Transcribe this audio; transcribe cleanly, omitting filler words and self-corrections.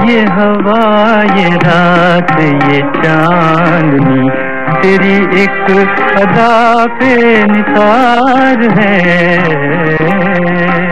ये हवा, ये रात, ये चांदनी तेरी एक अदा पे निसार है।